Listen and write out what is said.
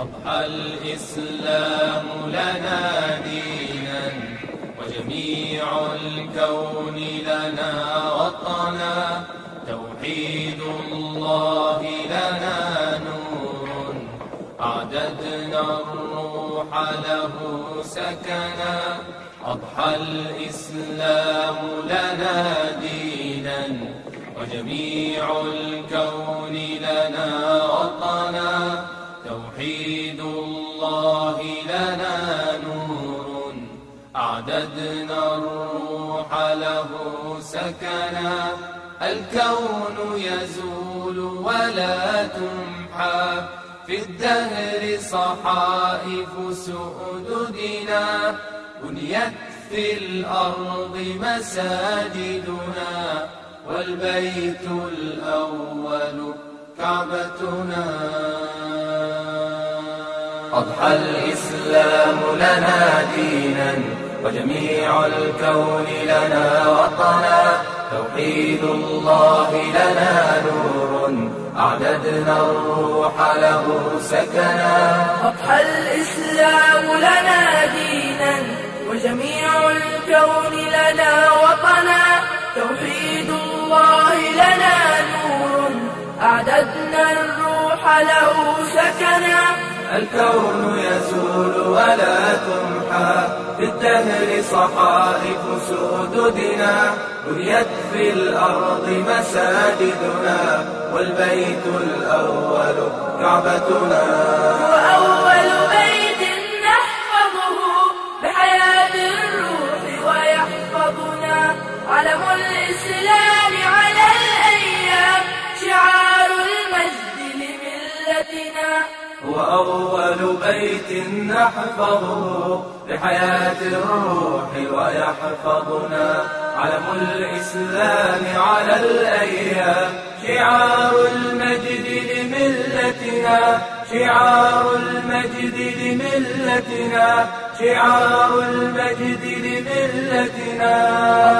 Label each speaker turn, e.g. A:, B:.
A: أضحى الإسلام لنا دينا وجميع الكون لنا وطنا، توحيد الله لنا نور أعددنا الروح له سكنا. أضحى الإسلام لنا دينا وجميع الكون لنا وطنا، توحيد الله لنا نور أعددنا الروح له سكنا. الكون يزول ولا تمحى في الدهر صحائف سؤددنا، بنيت في الأرض مساجدنا والبيت الأول كعبتنا. أضحى الإسلام لنا دينا وجميع الكون لنا وطنا، توحيد الله لنا نور أعددنا الروح له سكنا.
B: أضحى الإسلام لنا دينا وجميع الكون لنا وطنا، توحيد الله لنا نور أعددنا الروح له سكنا.
A: الكون يزول ولا تمحى في الدهر صحائف سؤددنا، بنيت في الأرض مساجدنا والبيت الأول كعبتنا.
B: وأول بيت نحفظه بحياة الروح ويحفظنا، علم الإسلام على الأيام شعار المجد لملتنا.
A: وأول بيت نحفظه لحياة الروح ويحفظنا، علم الإسلام على الأيام شعار المجد لملتنا، شعار المجد لملتنا، شعار المجد لملتنا.